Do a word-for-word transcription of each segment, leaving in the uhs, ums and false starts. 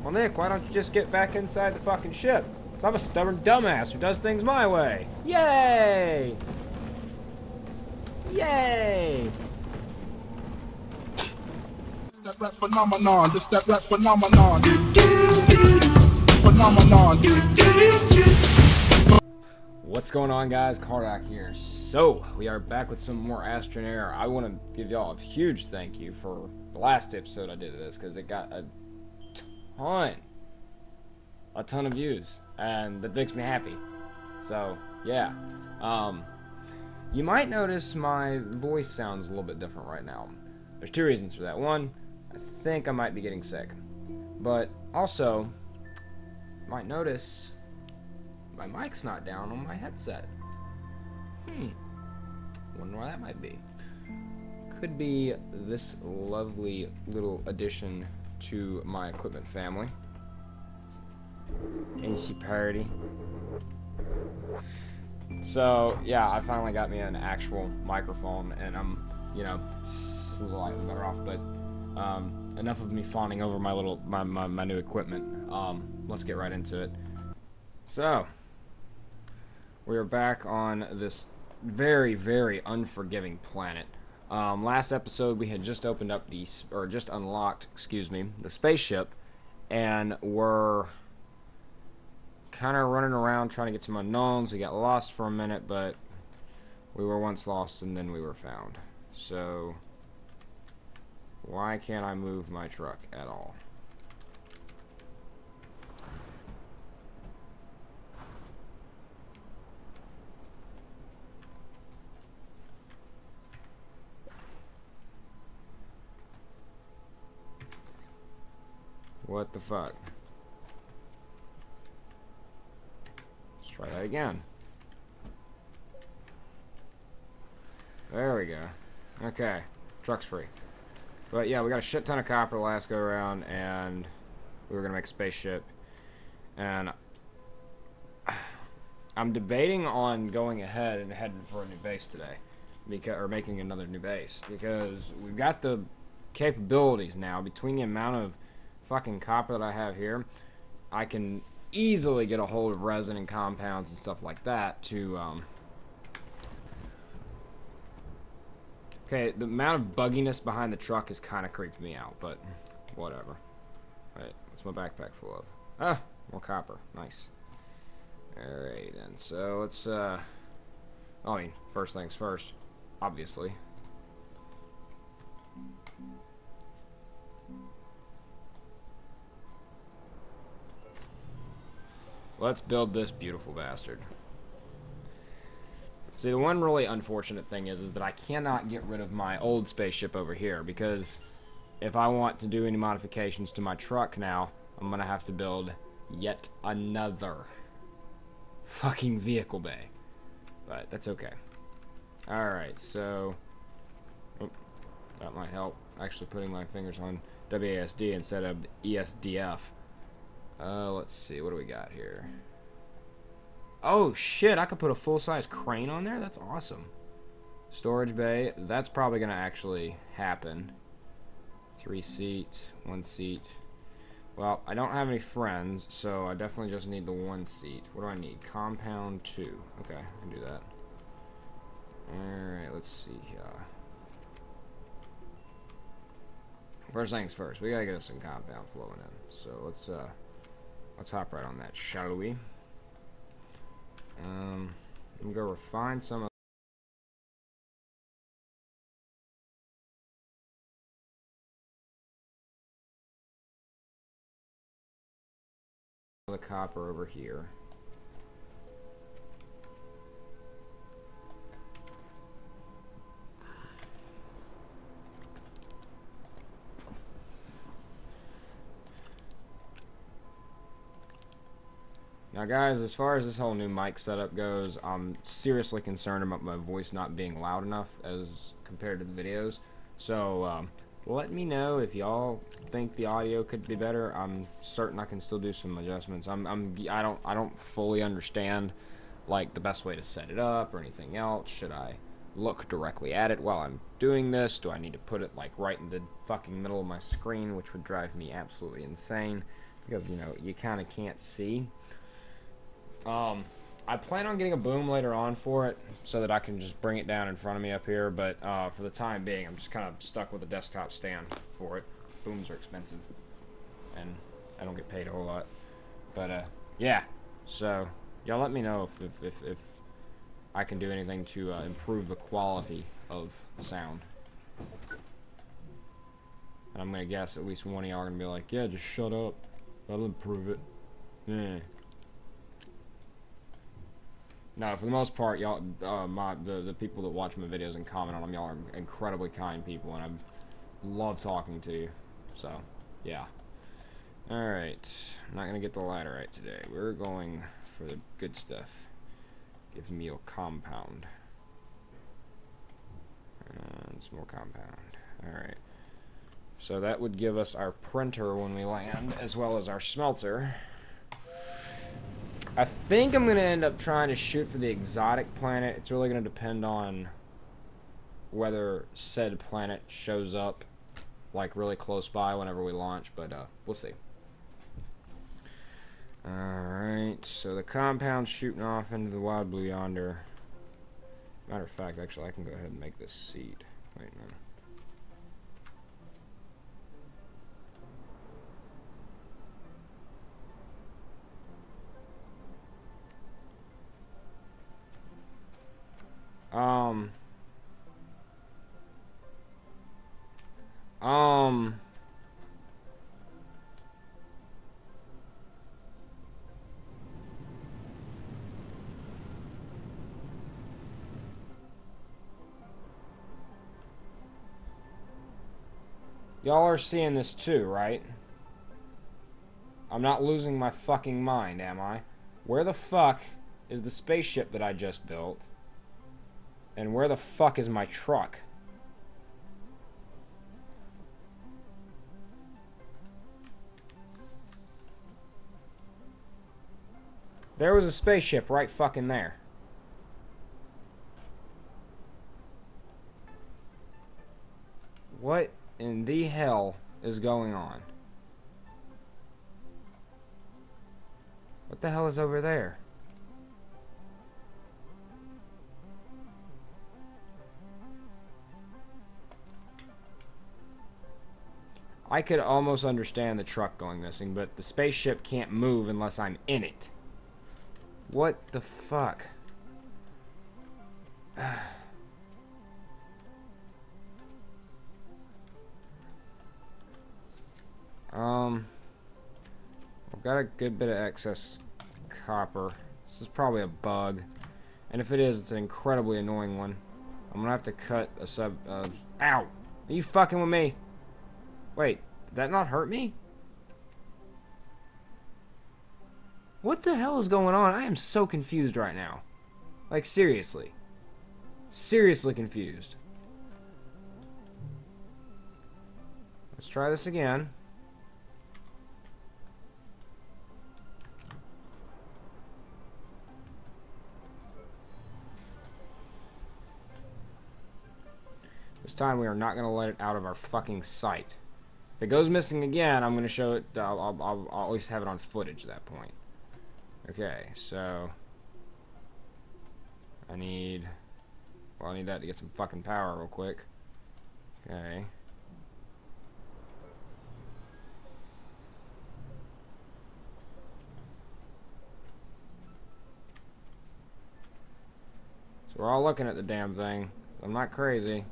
Well, Nick, why don't you just get back inside the fucking ship? I'm a stubborn dumbass who does things my way. Yay! Yay! That rap phenomenon, this that rap phenomenon. Phenomenon. What's going on, guys? Kardak here. So, we are back with some more Astroneer. I want to give y'all a huge thank you for the last episode I did of this, because it got a ton, a ton of views, and that makes me happy. So, yeah. Um, you might notice my voice sounds a little bit different right now. There's two reasons for that. One, I think I might be getting sick. But also, you might notice my mic's not down on my headset. Hmm. Wonder why that might be. Could be this lovely little addition to my equipment family. Ain't she party? So, yeah, I finally got me an actual microphone, and I'm, you know, slightly better off, but um, enough of me fawning over my little, my, my, my new equipment. Um, let's get right into it. So, we are back on this very, very unforgiving planet. Um, last episode, we had just opened up the, or just unlocked, excuse me, the spaceship, and were kind of running around trying to get some unknowns. We got lost for a minute, but we were once lost and then we were found. So, why can't I move my truck at all? What the fuck? Let's try that again. There we go. Okay, truck's free. But yeah, we got a shit ton of copper last go around, and we were gonna make a spaceship. And I'm debating on going ahead and heading for a new base today, because or making another new base, because we've got the capabilities now. Between the amount of fucking copper that I have here, I can easily get a hold of resin and compounds and stuff like that to um okay, the amount of bugginess behind the truck has kind of creeped me out, but whatever. Right, what's my backpack full of? Ah, more copper. Nice. Alright then, so let's uh I mean, first things first, obviously. Let's build this beautiful bastard. See, the one really unfortunate thing is, is that I cannot get rid of my old spaceship over here, because if I want to do any modifications to my truck now, I'm gonna have to build yet another fucking vehicle bay. But that's okay. Alright, so oh, that might help. Actually putting my fingers on W A S D instead of E S D F. Uh, let's see, what do we got here? Oh shit, I could put a full-size crane on there? That's awesome. Storage bay, that's probably gonna actually happen. Three seats, one seat. Well, I don't have any friends, so I definitely just need the one seat. What do I need? Compound two. Okay, I can do that. Alright, let's see here. First things first, we gotta get us some compounds flowing in. So let's uh let's hop right on that, shall we? Um, I'm gonna go refine some of the copper over here. Now guys, as far as this whole new mic setup goes, I'm seriously concerned about my voice not being loud enough as compared to the videos. So, um, let me know if y'all think the audio could be better. I'm certain I can still do some adjustments. I'm, I'm, I don't, I don't fully understand, like, the best way to set it up or anything else. Should I look directly at it while I'm doing this? Do I need to put it, like, right in the fucking middle of my screen, which would drive me absolutely insane? because, you know, you kind of can't see. Um, I plan on getting a boom later on for it so that I can just bring it down in front of me up here, but uh, for the time being, I'm just kind of stuck with a desktop stand for it. Booms are expensive, and I don't get paid a whole lot. But, uh, yeah, so y'all let me know if, if, if, if I can do anything to uh, improve the quality of sound. And I'm going to guess at least one of y'all are going to be like, yeah, just shut up. That'll improve it. Yeah. No, for the most part, y'all, uh, my the, the people that watch my videos and comment on them, y'all are incredibly kind people, and I love talking to you. So, yeah. Alright. I'm not going to get the ladder right today. We're going for the good stuff. Give me a compound. And some more compound. Alright. So that would give us our printer when we land, as well as our smelter. I think I'm going to end up trying to shoot for the exotic planet. It's really going to depend on whether said planet shows up, like, really close by whenever we launch, but uh, we'll see. Alright, so the compound's shooting off into the wild blue yonder. Matter of fact, actually, I can go ahead and make this seed. Wait, no. Um. Um. Y'all are seeing this too, right? I'm not losing my fucking mind, am I? Where the fuck is the spaceship that I just built? And where the fuck is my truck? There was a spaceship right fucking there. What in the hell is going on? What the hell is over there? I could almost understand the truck going missing, but the spaceship can't move unless I'm in it. What the fuck? um, I've got a good bit of excess copper. This is probably a bug, and if it is, it's an incredibly annoying one. I'm gonna have to cut a sub. Uh, ow! Are you fucking with me? Wait, did that not hurt me? What the hell is going on? I am so confused right now. Like, seriously. Seriously confused. Let's try this again. This time we are not going to let it out of our fucking sight. If it goes missing again, I'm going to show it. I'll, I'll, I'll, I'll at least have it on footage at that point. Okay, so I need. Well, I need that to get some fucking power real quick. Okay. So we're all looking at the damn thing. I'm not crazy.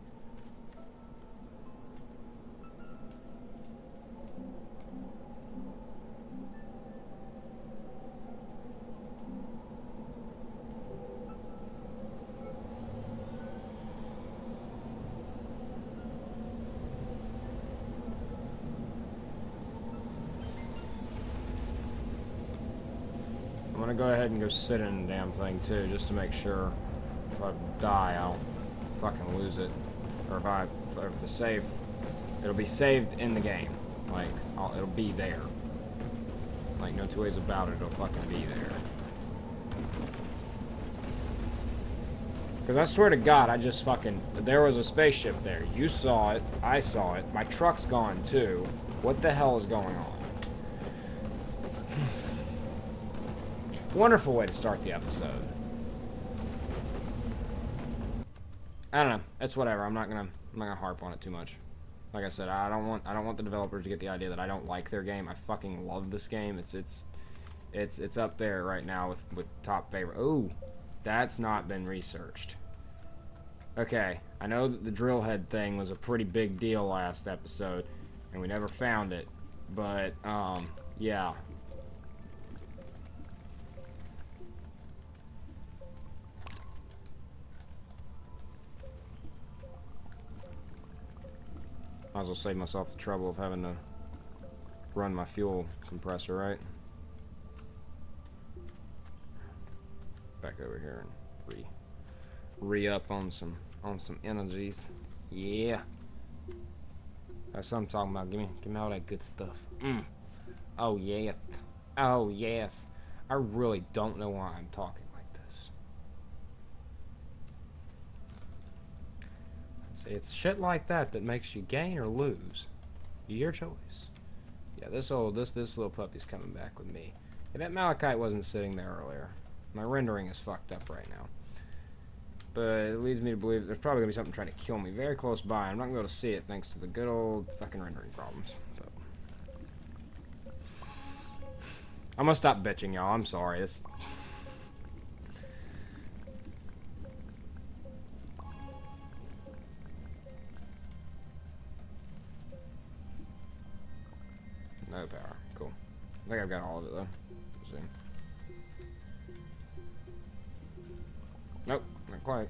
I'm gonna go ahead and go sit in the damn thing too, just to make sure if I die, I'll fucking lose it. Or if I, if the save, it'll be saved in the game. Like, I'll, it'll be there. Like, no two ways about it, it'll fucking be there. Because I swear to God, I just fucking, there was a spaceship there. You saw it, I saw it, my truck's gone too. What the hell is going on? Wonderful way to start the episode. I don't know. It's whatever. I'm not gonna. I'm not gonna harp on it too much. Like I said, I don't want. I don't want the developers to get the idea that I don't like their game. I fucking love this game. It's it's it's it's up there right now with with top favorite. Ooh, that's not been researched. Okay, I know that the drill head thing was a pretty big deal last episode, and we never found it. But um, yeah. Might as well save myself the trouble of having to run my fuel compressor, right? Back over here and re re up on some on some energies. Yeah. That's what I'm talking about. Give me give me all that good stuff. Mm. Oh yeah. Oh yes. I really don't know why I'm talking like this. It's shit like that that makes you gain or lose. Your choice. Yeah, this old, this this little puppy's coming back with me. Yeah, that malachite wasn't sitting there earlier. My rendering is fucked up right now. But it leads me to believe that there's probably gonna be something trying to kill me very close by. I'm not gonna be able to see it thanks to the good old fucking rendering problems. But I'm gonna stop bitching, y'all. I'm sorry. This. No power. Cool. I think I've got all of it, though. Let's see. Nope, not quite.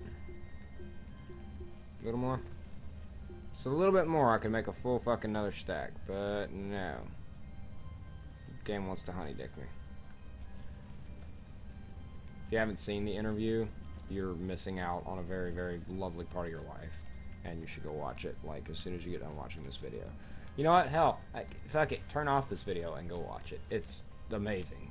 A little more. So a little bit more, I can make a full fucking another stack. But no. The game wants to honey dick me. If you haven't seen the interview, you're missing out on a very, very lovely part of your life. And you should go watch it, like, as soon as you get done watching this video. You know what? Hell, I, fuck it. Turn off this video and go watch it. It's amazing.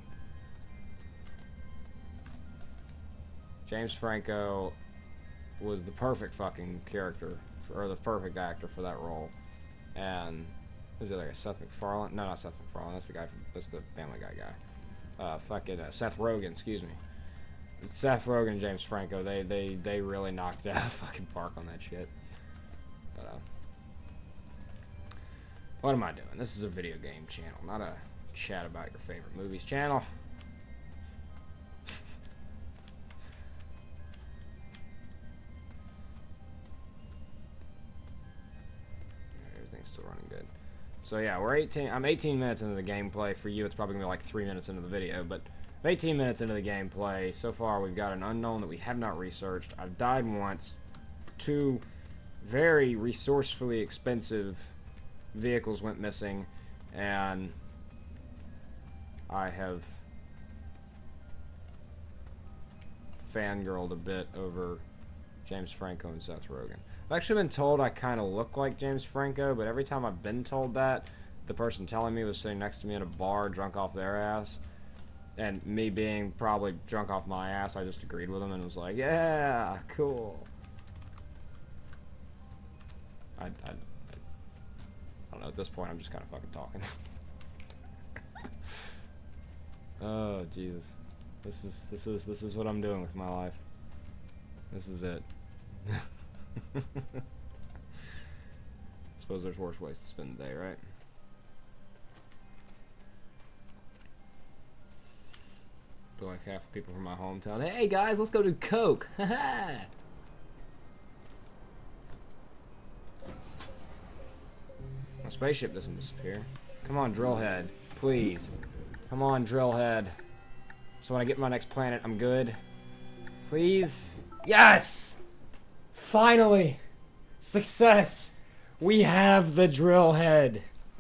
James Franco was the perfect fucking character, for, or the perfect actor for that role. And who's the other guy? Seth MacFarlane? No, not Seth MacFarlane. That's the guy from. That's the Family Guy guy. Uh, fucking uh, Seth Rogen. Excuse me. Seth Rogen and James Franco. They they they really knocked it out of the fucking park on that shit. But uh. What am I doing? This is a video game channel, not a chat about your favorite movies channel. Everything's still running good. So yeah, we're eighteen. I'm eighteen minutes into the gameplay. For you, it's probably gonna be like three minutes into the video, but eighteen minutes into the gameplay. So far, we've got an unknown that we have not researched. I've died once. Two very resourcefully expensive vehicles went missing, and I have fangirled a bit over James Franco and Seth Rogen. I've actually been told I kind of look like James Franco, but every time I've been told that, the person telling me was sitting next to me in a bar drunk off their ass, and me being probably drunk off my ass, I just agreed with them and was like, yeah, cool. I, I I don't know, at this point I'm just kind of fucking talking. Oh Jesus, this is this is this is what I'm doing with my life. This is it. Suppose there's worse ways to spend the day, right? Feel like half the people from my hometown. Hey guys, let's go do coke. Haha. My spaceship doesn't disappear. Come on, drillhead. Please. Come on, drillhead. So when I get my next planet, I'm good. Please. Yes! Finally! Success! We have the drillhead.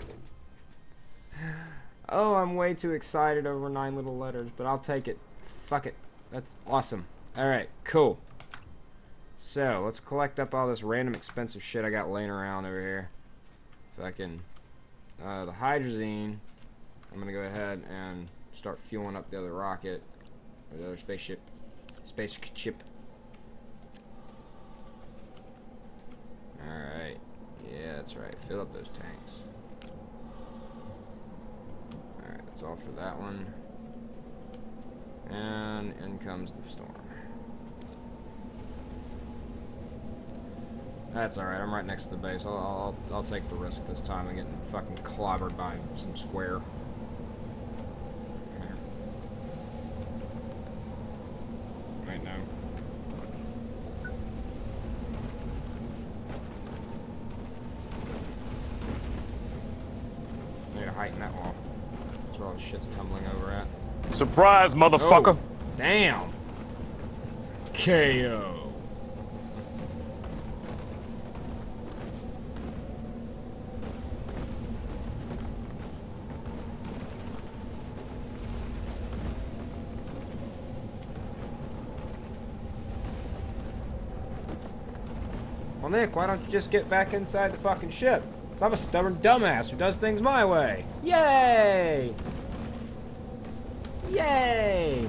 Oh, I'm way too excited over nine little letters, but I'll take it. Fuck it. That's awesome. Alright, cool. So, let's collect up all this random expensive shit I got laying around over here. Fucking uh, the hydrazine. I'm gonna go ahead and start fueling up the other rocket, or the other spaceship. Spaceship. Alright. Yeah, that's right. Fill up those tanks. Alright, that's all for that one. And in comes the storm. That's alright, I'm right next to the base. I'll, I'll, I'll take the risk this time of getting fucking clobbered by some square. Here. Wait, no. I need to heighten that wall. That's where all the shit's tumbling over at. Surprise, motherfucker! Oh, damn! K O. Well, Nick, why don't you just get back inside the fucking ship? I'm a stubborn dumbass who does things my way. Yay! Yay!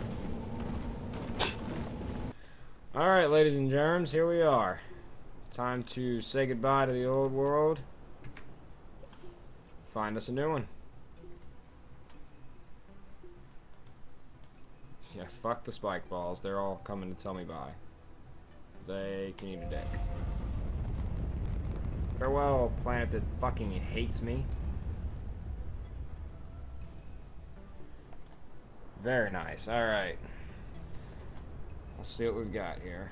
Alright, ladies and germs, here we are. Time to say goodbye to the old world. Find us a new one. Yeah, fuck the spike balls. They're all coming to tell me bye. They can eat a dick. Farewell, planet that fucking hates me. Very nice. Alright. Let's see what we've got here.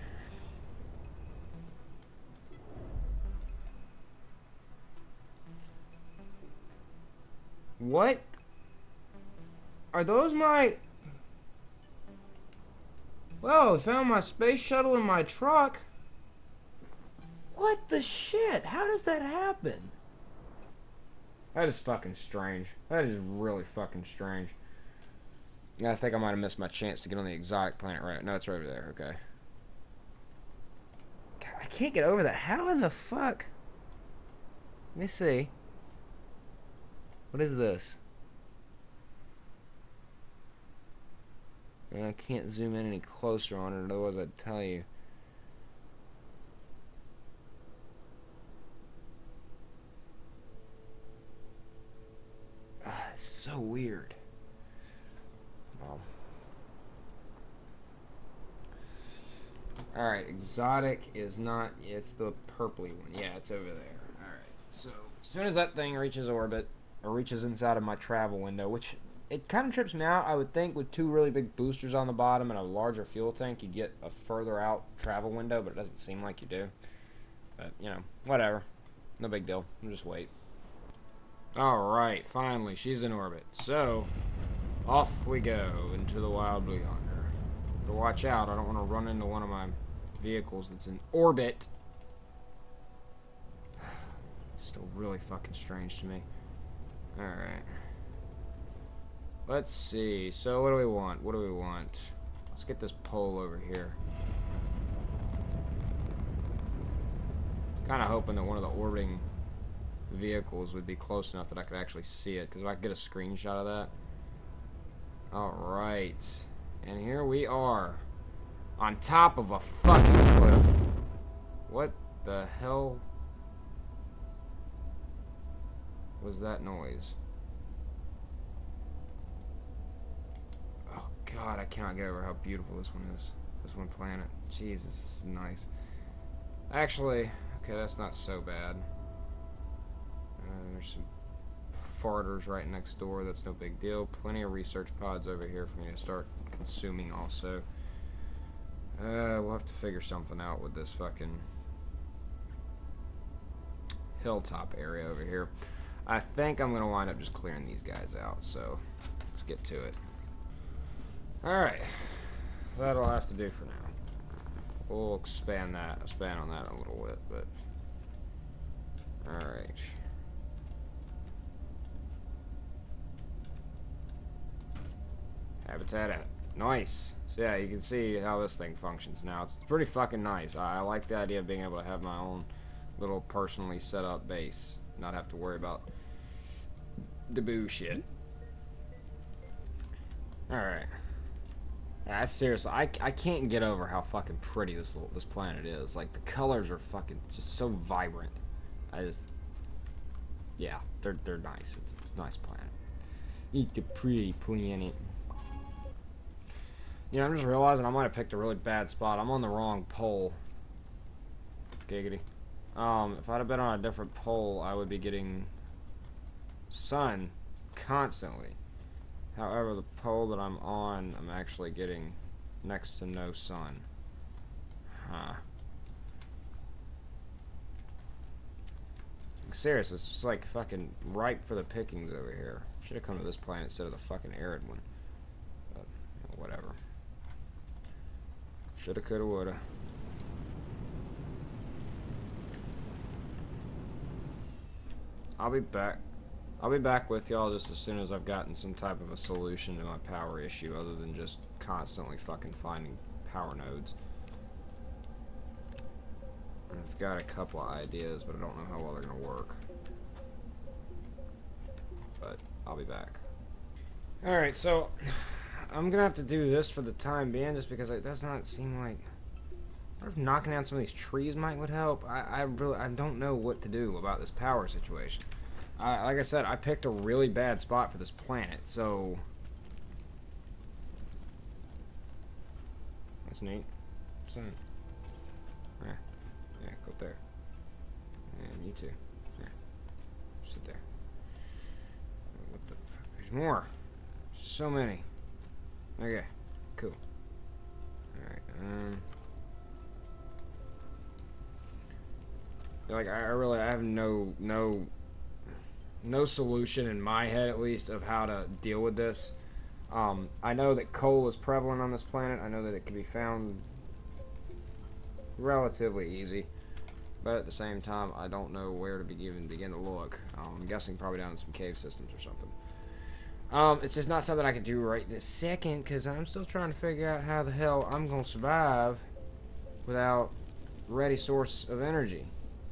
What? Are those my... Well, I found my space shuttle in my truck. What the shit? How does that happen? That is fucking strange. That is really fucking strange. Yeah, I think I might have missed my chance to get on the exotic planet, right? No, it's right over there. Okay. God, I can't get over that. How in the fuck? Let me see. What is this? And I can't zoom in any closer on it, otherwise I'd tell you. Ah, it's so weird. Well. Alright, exotic is not, it's the purpley one. Yeah, it's over there. Alright, so as soon as that thing reaches orbit, or reaches inside of my travel window, which it kind of trips me out. I would think with two really big boosters on the bottom and a larger fuel tank, you'd get a further out travel window, but it doesn't seem like you do. But, you know, whatever. No big deal. We'll just wait. Alright, finally, she's in orbit. So, off we go into the wild blue yonder. But watch out, I don't want to run into one of my vehicles that's in orbit. Still really fucking strange to me. Alright. Let's see. So what do we want? What do we want? Let's get this pole over here. Kind of hoping that one of the orbiting vehicles would be close enough that I could actually see it. Because if I could get a screenshot of that. Alright. And here we are. On top of a fucking cliff. What the hell was that noise? God, I cannot get over how beautiful this one is. This one planet. Jesus, this is nice. Actually, okay, that's not so bad. Uh, there's some farters right next door. That's no big deal. Plenty of research pods over here for me to start consuming also. Uh, we'll have to figure something out with this fucking hilltop area over here. I think I'm going to wind up just clearing these guys out, so let's get to it. Alright, that'll have to do for now. We'll expand that, expand on that a little bit, but alright. Habitat out. Nice. So yeah, you can see how this thing functions now. It's pretty fucking nice. I, I like the idea of being able to have my own little personally set up base. Not have to worry about the boo shit. Alright. I seriously, I, I can't get over how fucking pretty this little, this planet is. Like, the colors are fucking just so vibrant. I just, yeah, they're they're nice. It's, it's a nice planet. It's a pretty planet. You know, I'm just realizing I might have picked a really bad spot. I'm on the wrong pole. Giggity. Um, if I'd have been on a different pole, I would be getting sun constantly. However, the pole that I'm on, I'm actually getting next to no sun. Huh. Seriously, it's just like fucking ripe for the pickings over here. Should have come to this planet instead of the fucking arid one. But, whatever. Shoulda, coulda, woulda. I'll be back. I'll be back with y'all just as soon as I've gotten some type of a solution to my power issue other than just constantly fucking finding power nodes. I've got a couple of ideas, but I don't know how well they're going to work. But I'll be back. Alright, so I'm going to have to do this for the time being just because it does not seem like... What if knocking down some of these trees might would help? I, I really I don't know what to do about this power situation. I, like I said, I picked a really bad spot for this planet, so... That's neat. What's that? Yeah, yeah, go up there. And you too. Yeah. Sit there. What the fuck? There's more. So many. Okay, cool. Alright, um... Like, I really, I have no, no, no solution in my head, at least, of how to deal with this. Um, I know that coal is prevalent on this planet. I know that it can be found relatively easy. But at the same time, I don't know where to be, even begin to look. Um, I'm guessing probably down in some cave systems or something. Um, it's just not something I can do right this second, because I'm still trying to figure out how the hell I'm going to survive without a ready source of energy.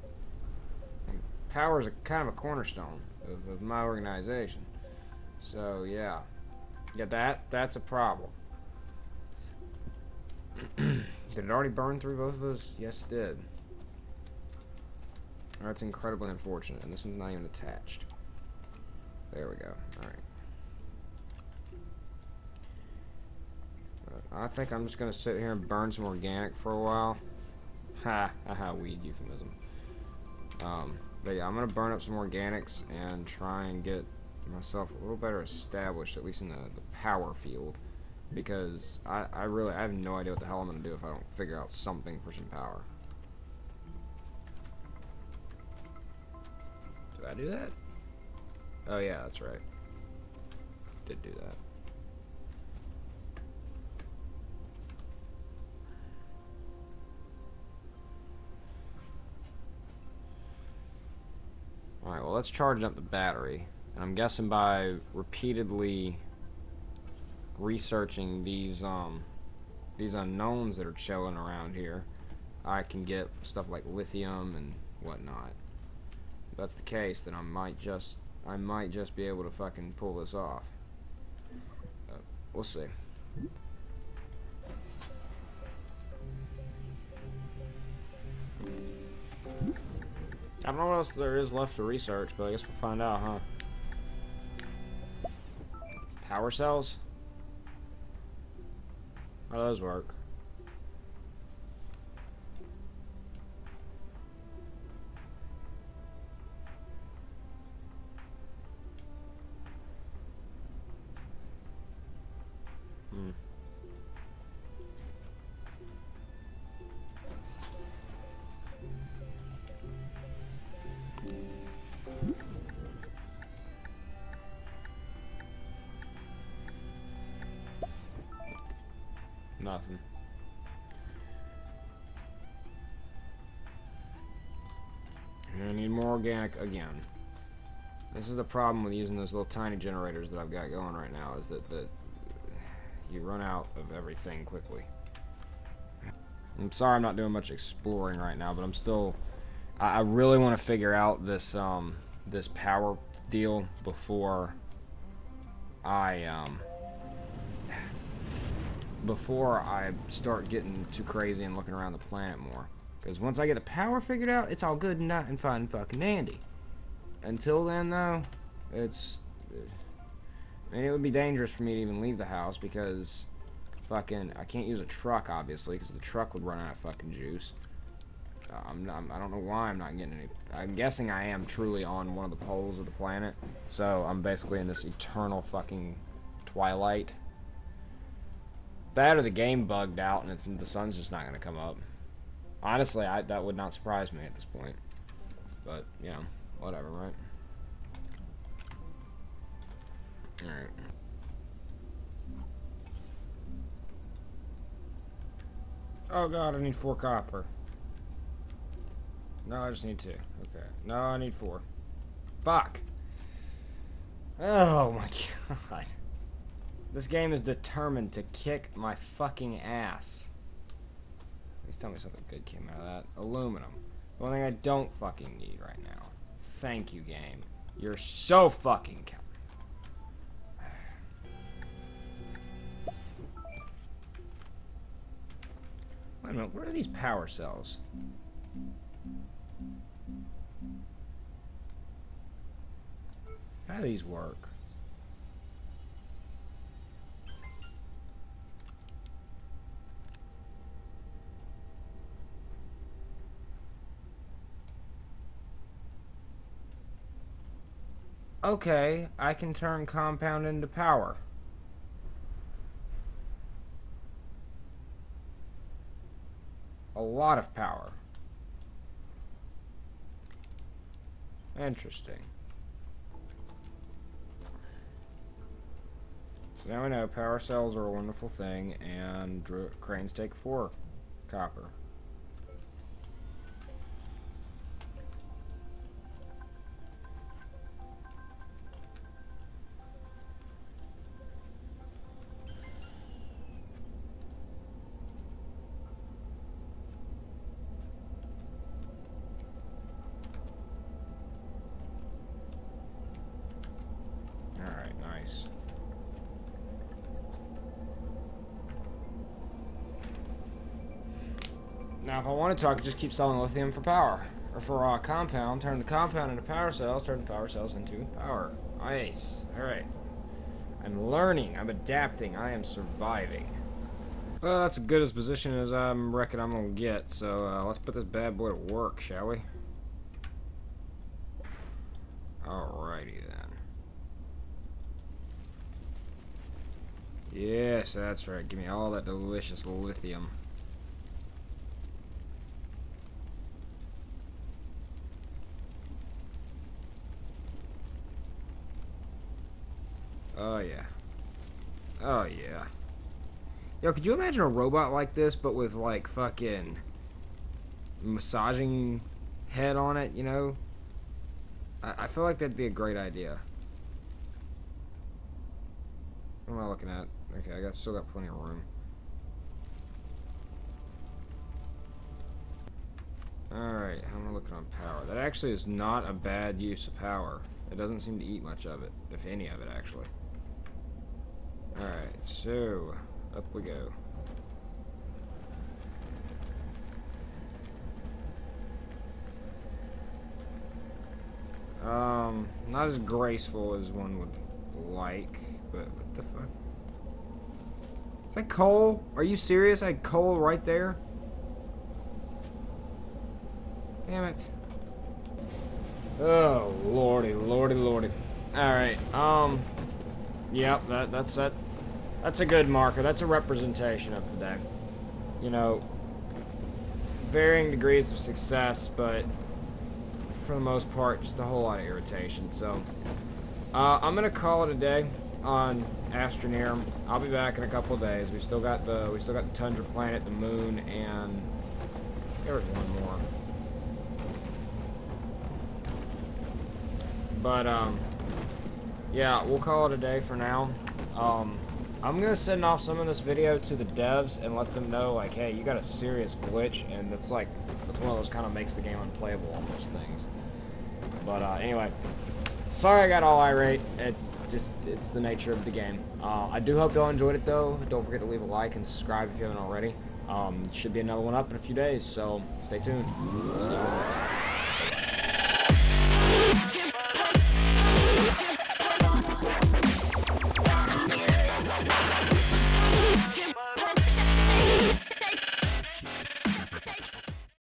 Power is a kind of a cornerstone of, of my organization. So, yeah. Yeah, that, that's a problem. Did it already burn through both of those? Yes, it did. That's incredibly unfortunate, and this one's not even attached. There we go. Alright. Uh, I think I'm just going to sit here and burn some organic for a while. Ha! Haha, weed euphemism. Um... But yeah, I'm going to burn up some organics and try and get myself a little better established, at least in the, the power field. Because I, I really, I have no idea what the hell I'm going to do if I don't figure out something for some power. Did I do that? Oh yeah, that's right. Did do that. Alright, well, let's charge up the battery. And I'm guessing by repeatedly researching these, um, these unknowns that are chilling around here, I can get stuff like lithium and whatnot. If that's the case, then I might just, I might just be able to fucking pull this off. Uh, we'll see. I don't know what else there is left to research, but I guess we'll find out, huh? Power cells? How do those work? Hmm. Nothing. And I need more organic again. This is the problem with using those little tiny generators that I've got going right now, is that, that you run out of everything quickly. I'm sorry I'm not doing much exploring right now, but I'm still... I, I really want to figure out this, um, this power deal before I, um... before I start getting too crazy and looking around the planet more. Because once I get the power figured out, it's all good and not and fine and fucking dandy. Until then, though, it's... I mean, it would be dangerous for me to even leave the house because fucking... I can't use a truck, obviously, because the truck would run out of fucking juice. Uh, I'm not, I don't know why I'm not getting any... I'm guessing I am truly on one of the poles of the planet. So, I'm basically in this eternal fucking twilight. That or the game bugged out and it's, the sun's just not going to come up. Honestly, I, that would not surprise me at this point. But, you know, whatever, right? Alright. Oh god, I need four copper. No, I just need two. Okay. No, I need four. Fuck! Oh my god. This game is determined to kick my fucking ass. Please tell me something good came out of that. Aluminum. The one thing I don't fucking need right now. Thank you, game. You're so fucking kind. Wait a minute, where are these power cells? How do these work? Okay, I can turn compound into power. A lot of power. Interesting. So now we know power cells are a wonderful thing, and cranes take four copper. Nice. Now, if I want to talk, I just keep selling lithium for power. Or for uh, compound. Turn the compound into power cells. Turn the power cells into power. Nice. Alright. I'm learning. I'm adapting. I am surviving. Well, that's as good as position as I reckon I'm going to get. So, uh, let's put this bad boy to work, shall we? Alrighty then. Yes, that's right. Give me all that delicious lithium. Oh, yeah. Oh, yeah. Yo, could you imagine a robot like this, but with, like, fucking massaging head on it, you know? I, I feel like that'd be a great idea. What am I looking at? Okay, I got still got plenty of room. Alright, how am I looking on power? That actually is not a bad use of power. It doesn't seem to eat much of it, if any of it, actually. Alright, so, up we go. Um, not as graceful as one would like, but what the fuck? Is that coal? Are you serious? I had coal right there? Damn it. Oh, lordy, lordy, lordy. Alright, um... Yep, that, that's that. That's a good marker. That's a representation of the deck. You know, varying degrees of success, but for the most part, just a whole lot of irritation. So, uh, I'm gonna call it a day on Astroneer. I'll be back in a couple of days. We still got the we still got the tundra planet, the moon, and there was one more. But um, yeah, we'll call it a day for now. Um, I'm gonna send off some of this video to the devs and let them know, like, hey, you got a serious glitch, and it's like it's one of those kind of makes the game unplayable almost things. But uh, anyway, sorry I got all irate. It's just it's the nature of the game. Uh, I do hope y'all enjoyed it though. Don't forget to leave a like and subscribe if you haven't already. Um, should be another one up in a few days, so stay tuned. See you later.